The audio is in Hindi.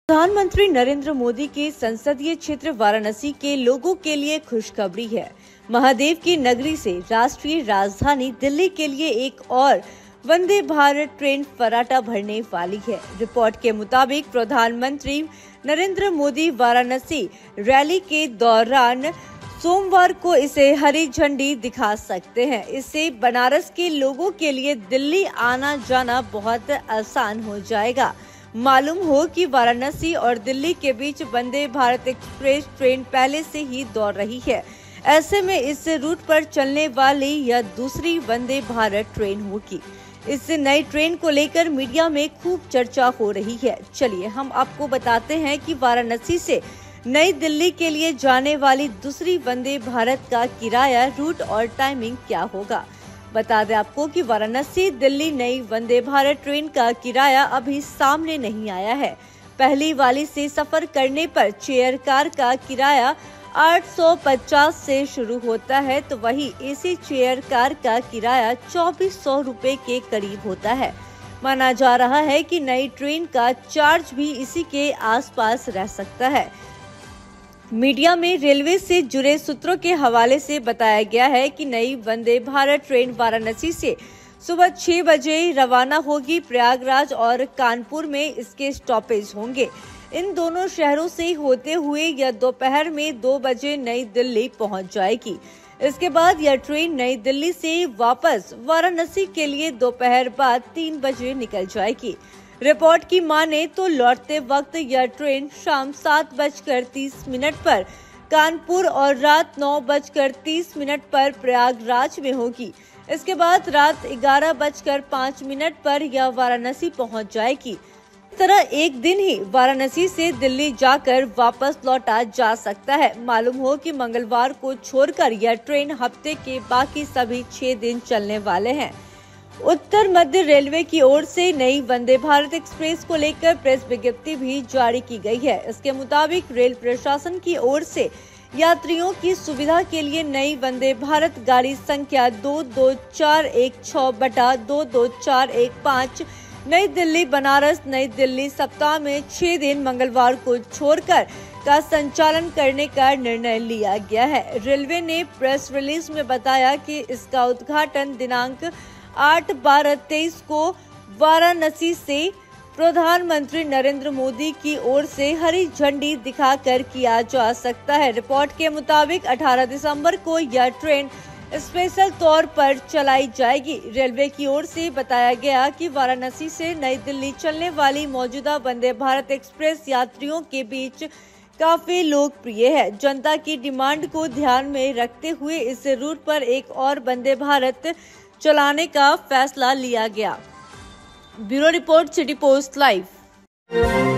प्रधानमंत्री नरेंद्र मोदी के संसदीय क्षेत्र वाराणसी के लोगों के लिए खुशखबरी है। महादेव की नगरी से राष्ट्रीय राजधानी दिल्ली के लिए एक और वंदे भारत ट्रेन फर्राटा भरने वाली है। रिपोर्ट के मुताबिक प्रधानमंत्री नरेंद्र मोदी वाराणसी रैली के दौरान सोमवार को इसे हरी झंडी दिखा सकते हैं। इससे बनारस के लोगों के लिए दिल्ली आना जाना बहुत आसान हो जाएगा। मालूम हो कि वाराणसी और दिल्ली के बीच वंदे भारत एक्सप्रेस ट्रेन पहले से ही दौड़ रही है। ऐसे में इस रूट पर चलने वाली यह दूसरी वंदे भारत ट्रेन होगी। इस नई ट्रेन को लेकर मीडिया में खूब चर्चा हो रही है। चलिए हम आपको बताते हैं कि वाराणसी से नई दिल्ली के लिए जाने वाली दूसरी वंदे भारत का किराया, रूट और टाइमिंग क्या होगा। बता दें आपको कि वाराणसी दिल्ली नई वंदे भारत ट्रेन का किराया अभी सामने नहीं आया है। पहली वाली से सफर करने पर चेयर कार का किराया 850 से शुरू होता है, तो वही एसी चेयर कार का किराया 2400 रुपए के करीब होता है। माना जा रहा है कि नई ट्रेन का चार्ज भी इसी के आसपास रह सकता है। मीडिया में रेलवे से जुड़े सूत्रों के हवाले से बताया गया है कि नई वंदे भारत ट्रेन वाराणसी से सुबह 6 बजे रवाना होगी। प्रयागराज और कानपुर में इसके स्टॉपेज होंगे। इन दोनों शहरों से होते हुए यह दोपहर में 2 बजे नई दिल्ली पहुंच जाएगी। इसके बाद यह ट्रेन नई दिल्ली से वापस वाराणसी के लिए दोपहर बाद 3 बजे निकल जाएगी। रिपोर्ट की माने तो लौटते वक्त यह ट्रेन शाम 7:30 पर कानपुर और रात 9:30 पर प्रयागराज में होगी। इसके बाद रात 11:05 पर यह वाराणसी पहुंच जाएगी। इस तरह एक दिन ही वाराणसी से दिल्ली जाकर वापस लौटा जा सकता है। मालूम हो कि मंगलवार को छोड़कर यह ट्रेन हफ्ते के बाकी सभी 6 दिन चलने वाले हैं। उत्तर मध्य रेलवे की ओर से नई वंदे भारत एक्सप्रेस को लेकर प्रेस विज्ञप्ति भी जारी की गई है। इसके मुताबिक रेल प्रशासन की ओर से यात्रियों की सुविधा के लिए नई वंदे भारत गाड़ी संख्या 22416/22415 नई दिल्ली बनारस नई दिल्ली सप्ताह में 6 दिन मंगलवार को छोड़कर का संचालन करने का निर्णय लिया गया है। रेलवे ने प्रेस रिलीज में बताया कि इसका उद्घाटन दिनांक 8/12/23 को वाराणसी से प्रधानमंत्री नरेंद्र मोदी की ओर से हरी झंडी दिखाकर किया जा सकता है। रिपोर्ट के मुताबिक 18 दिसंबर को यह ट्रेन स्पेशल तौर पर चलाई जाएगी। रेलवे की ओर से बताया गया कि वाराणसी से नई दिल्ली चलने वाली मौजूदा वंदे भारत एक्सप्रेस यात्रियों के बीच काफी लोकप्रिय है। जनता की डिमांड को ध्यान में रखते हुए इस रूट पर एक और वंदे भारत चलाने का फैसला लिया गया। Bureau report, city post live.